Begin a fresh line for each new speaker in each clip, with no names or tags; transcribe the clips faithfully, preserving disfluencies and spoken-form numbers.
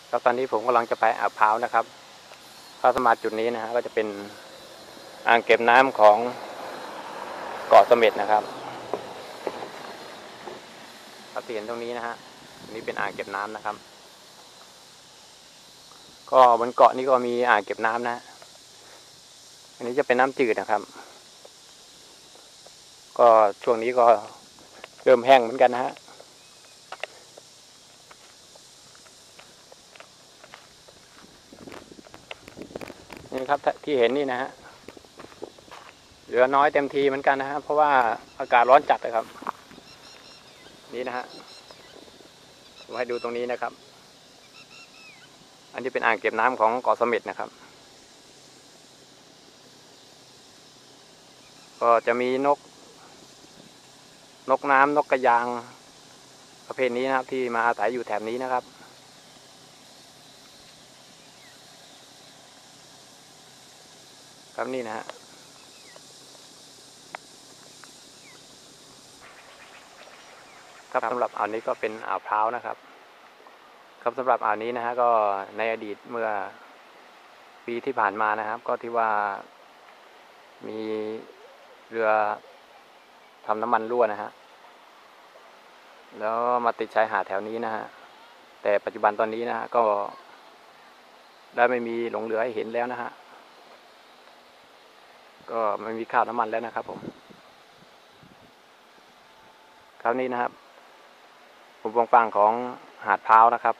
ครับตอนนี้ผมกำลังจะไปอ่าวพร้าวนะครับเข้าสมาจุดนี้นะฮะก็จะเป็นอ่างเก็บน้ำของเกาะเสม็ดนะครับเราเห็นตรงนี้นะฮะนี่เป็นอ่างเก็บน้ำนะครับก็บนเกาะนี้ก็มีอ่างเก็บน้ำนะอันนี้จะเป็นน้ำจืดนะครับก็ช่วงนี้ก็เริ่มแห้งเหมือนกันนะฮะนี่ครับที่เห็นนี่นะฮะเหลือน้อยเต็มทีเหมือนกันนะฮะเพราะว่าอากาศร้อนจัดนะครับนี่นะฮะผมให้ดูตรงนี้นะครับอันนี้เป็นอ่างเก็บน้ำของเกาะเสม็ดนะครับก็จะมีนกนกน้ำนกกระยางประเภทนี้นะครับที่มาอาศัยอยู่แถบนี้นะครับครับนี่นะฮะครับสำหรับอ่าวนี้ก็เป็นอ่าวพร้าวนะครับครับสำหรับอ่าวนี้นะฮะก็ในอดีตเมื่อปีที่ผ่านมานะครับก็ที่ว่ามีเรือทำน้ำมันรั่วนะฮะแล้วมาติดชายหาดแถวนี้นะฮะแต่ปัจจุบันตอนนี้นะฮะก็ได้ไม่มีหลงเหลือให้เห็นแล้วนะฮะก็ไม่มีคราบน้ำมันแล้วนะครับผมคราวนี้นะครับมุมกว้างๆของหาดพร้าวนะครับ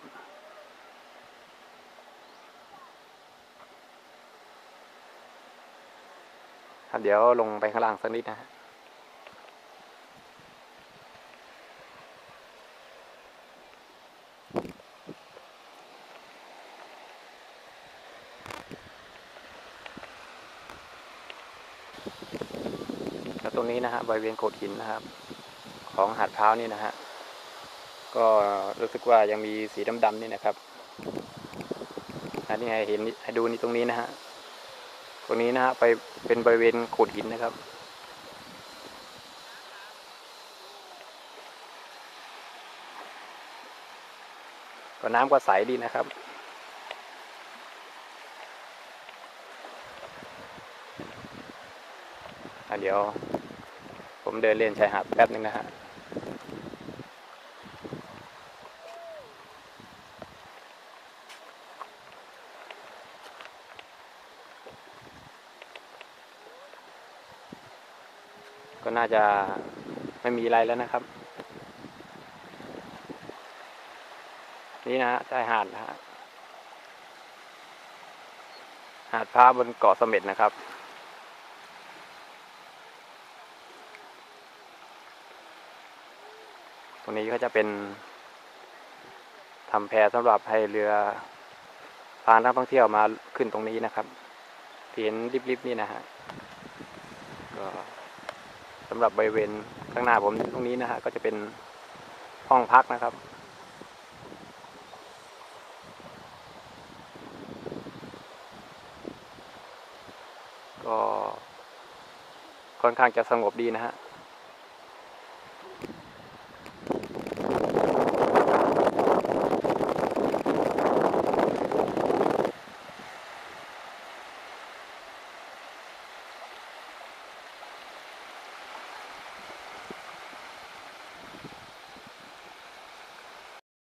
ครับเดี๋ยวลงไปข้างล่างสักนิดนะฮะแล้วตรงนี้นะฮะบริเวณโขดหินนะครับของหาดพร้าวนี่นะฮะก็รู้สึกว่ายังมีสีดำๆนี่นะครับอันนี้ให้เห็นให้ดูนี่ตรงนี้นะฮะตรงนี้นะฮะไปเป็นบริเวณโขดหินนะครับก็น้ำก็ใสดีนะครับเดี๋ยวผมเดินเล่นชายหาดแป๊บนึงนะฮะก็น่าจะไม่มีอะไรแล้วนะครับนี่นะฮะชายหาดนะฮะหาดพร้าวบนเกาะเสม็ดนะครับตรงนี้ก็จะเป็นทำแพสำหรับให้เรือพานักท่องเที่ยวมาขึ้นตรงนี้นะครับที่เห็นริบๆนี่นะฮะก็สำหรับบริเวณข้างหน้าผมตรงนี้นะฮะก็จะเป็นห้องพักนะครับก็ค่อนข้างจะสงบดีนะฮะ